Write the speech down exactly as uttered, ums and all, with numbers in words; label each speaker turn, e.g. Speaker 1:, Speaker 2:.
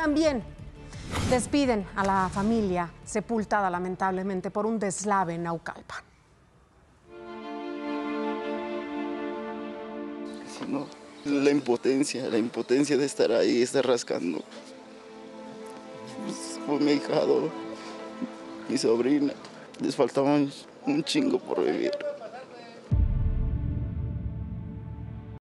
Speaker 1: también despiden a la familia sepultada lamentablemente por un deslave en Naucalpan.
Speaker 2: No, la impotencia, la impotencia de estar ahí, estar rascando. Pues, fue mi hijado, mi sobrina, les faltaba un, un chingo por vivir.